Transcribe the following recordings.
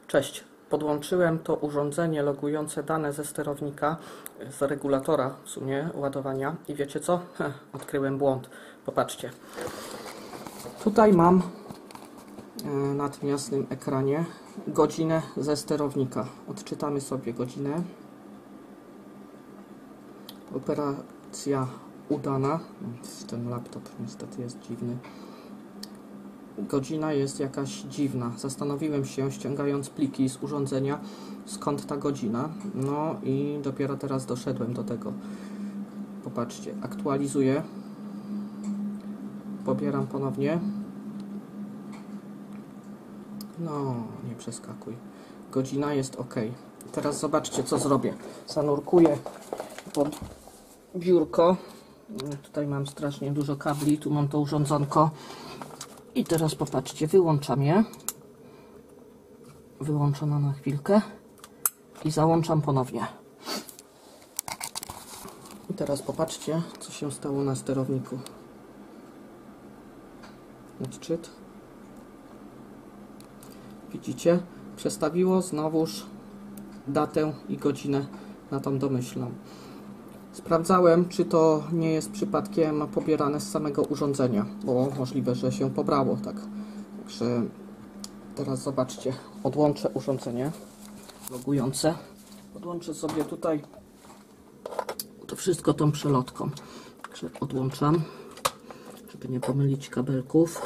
Cześć, podłączyłem to urządzenie logujące dane ze sterownika, z regulatora w sumie ładowania i wiecie co? Odkryłem błąd. Popatrzcie. Tutaj mam na tym jasnym ekranie godzinę ze sterownika. Odczytamy sobie godzinę. Operacja udana. Ten laptop niestety jest dziwny. Godzina jest jakaś dziwna. Zastanowiłem się, ściągając pliki z urządzenia, skąd ta godzina. No i dopiero teraz doszedłem do tego. Popatrzcie, aktualizuję. Pobieram ponownie. No, nie przeskakuj. Godzina jest ok. Teraz zobaczcie, co zrobię. Zanurkuję pod biurko. Tutaj mam strasznie dużo kabli. Tu mam to urządzonko. I teraz popatrzcie, wyłączam je. Wyłączona na chwilkę. I załączam ponownie. I teraz popatrzcie, co się stało na sterowniku. Odczyt. Widzicie? Przestawiło znowuż datę i godzinę na tą domyślną. Sprawdzałem, czy to nie jest przypadkiem pobierane z samego urządzenia, bo możliwe, że się pobrało, tak. Także teraz zobaczcie, odłączę urządzenie logujące. Podłączę sobie tutaj to wszystko tą przelotką. Także odłączam, żeby nie pomylić kabelków.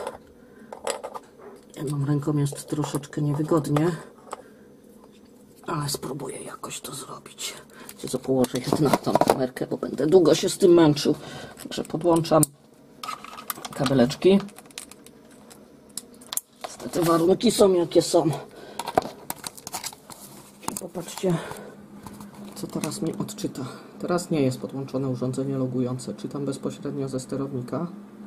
Jedną ręką jest troszeczkę niewygodnie, ale spróbuję jakoś to zrobić. Wiecie co, położę się na tą kamerkę, bo będę długo się z tym męczył. Także podłączam kabeleczki. Niestety warunki są jakie są. I popatrzcie, co teraz mi odczyta. Teraz nie jest podłączone urządzenie logujące. Czytam bezpośrednio ze sterownika.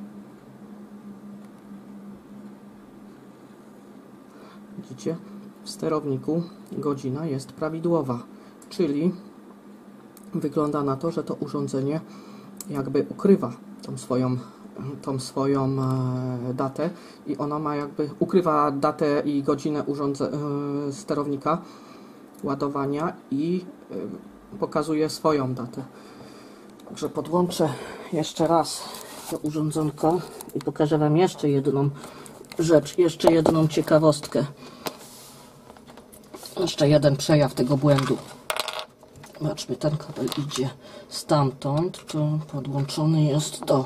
Widzicie? W sterowniku godzina jest prawidłowa, czyli wygląda na to, że to urządzenie jakby ukrywa tą swoją datę i ona ma jakby ukrywa datę i godzinę sterownika ładowania i pokazuje swoją datę. Także podłączę jeszcze raz to urządzonko i pokażę Wam jeszcze jedną rzecz, jeszcze jedną ciekawostkę. Jeszcze jeden przejaw tego błędu. Zobaczmy, ten kabel idzie stamtąd, to podłączony jest do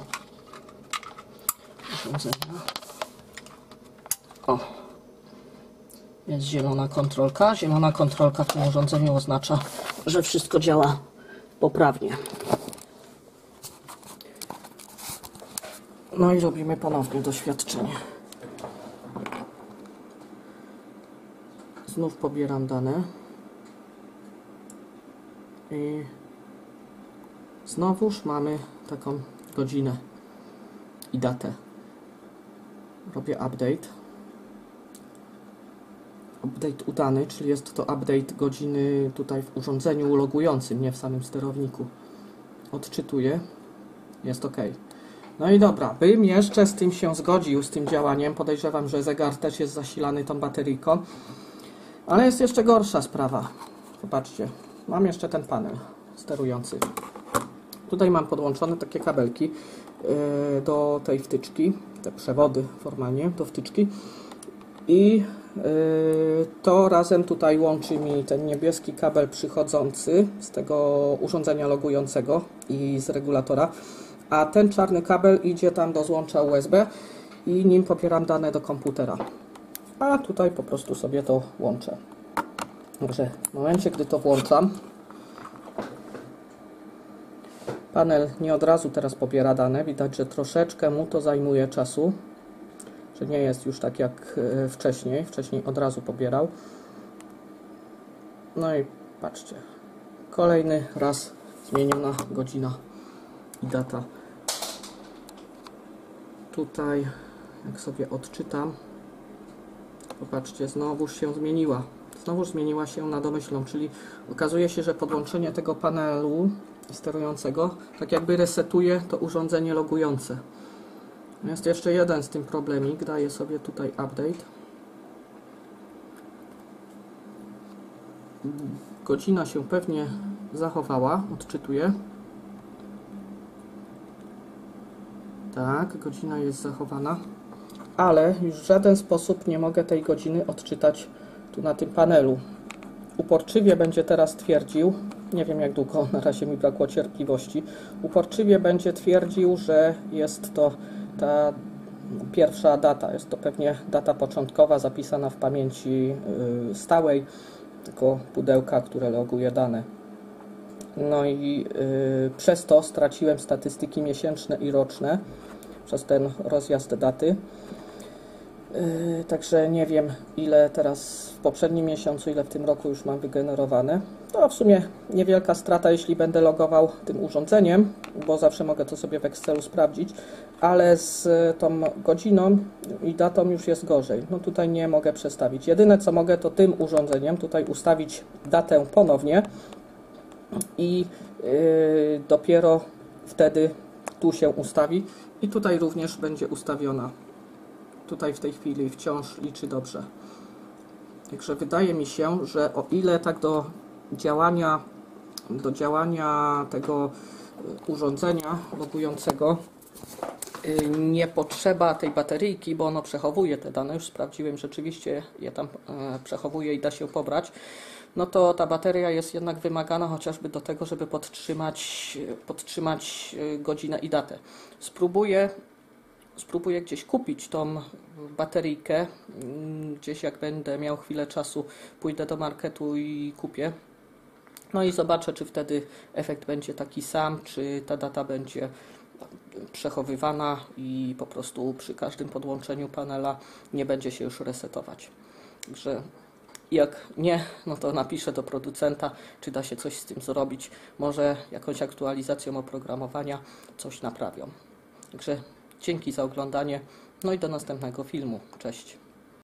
urządzenia. O, jest zielona kontrolka. Zielona kontrolka w tym urządzeniu oznacza, że wszystko działa poprawnie. No i robimy ponownie doświadczenie. Znów pobieram dane i znowuż mamy taką godzinę i datę. Robię update. Update udany, czyli jest to update godziny tutaj w urządzeniu logującym, nie w samym sterowniku. Odczytuję. Jest ok. No i dobra, bym jeszcze z tym się zgodził, z tym działaniem. Podejrzewam, że zegar też jest zasilany tą bateryjką. Ale jest jeszcze gorsza sprawa. Popatrzcie, mam jeszcze ten panel sterujący. Tutaj mam podłączone takie kabelki do tej wtyczki, te przewody formalnie do wtyczki i to razem tutaj łączy mi ten niebieski kabel przychodzący z tego urządzenia logującego i z regulatora, a ten czarny kabel idzie tam do złącza USB i nim pobieram dane do komputera. A tutaj po prostu sobie to łączę. Dobrze, w momencie, gdy to włączam, panel nie od razu teraz pobiera dane. Widać, że troszeczkę mu to zajmuje czasu, że nie jest już tak jak wcześniej. Wcześniej od razu pobierał. No i patrzcie, kolejny raz zmieniona godzina i data. Tutaj, jak sobie odczytam, popatrzcie, znowuż się zmieniła. Znowuż zmieniła się na domyślną, czyli okazuje się, że podłączenie tego panelu sterującego tak jakby resetuje to urządzenie logujące. Jest jeszcze jeden z tym problemik. Daję sobie tutaj update. godzina się pewnie zachowała, odczytuję. Tak, godzina jest zachowana, ale już w żaden sposób nie mogę tej godziny odczytać tu na tym panelu. Uporczywie będzie teraz twierdził, nie wiem jak długo, na razie mi brakło cierpliwości, uporczywie będzie twierdził, że jest to ta pierwsza data, jest to pewnie data początkowa zapisana w pamięci stałej, tylko pudełka, które loguje dane. No i przez to straciłem statystyki miesięczne i roczne, przez ten rozjazd daty. Także nie wiem, ile teraz w poprzednim miesiącu, ile w tym roku już mam wygenerowane. To w sumie niewielka strata, jeśli będę logował tym urządzeniem, bo zawsze mogę to sobie w Excelu sprawdzić, ale z tą godziną i datą już jest gorzej. No tutaj nie mogę przestawić. Jedyne co mogę, to tym urządzeniem tutaj ustawić datę ponownie i dopiero wtedy tu się ustawi i tutaj również będzie ustawiona. Tutaj w tej chwili wciąż liczy dobrze. Także wydaje mi się, że o ile tak do działania tego urządzenia logującego nie potrzeba tej bateryjki, bo ono przechowuje te dane, już sprawdziłem, rzeczywiście je tam przechowuje i da się pobrać, no to ta bateria jest jednak wymagana chociażby do tego, żeby podtrzymać godzinę i datę. Spróbuję gdzieś kupić tą bateryjkę, gdzieś jak będę miał chwilę czasu, pójdę do marketu i kupię. No i zobaczę, czy wtedy efekt będzie taki sam, czy ta data będzie przechowywana i po prostu przy każdym podłączeniu panela nie będzie się już resetować. Także jak nie, no to napiszę do producenta, czy da się coś z tym zrobić. Może jakąś aktualizacją oprogramowania coś naprawią. Także dzięki za oglądanie, no i do następnego filmu. Cześć.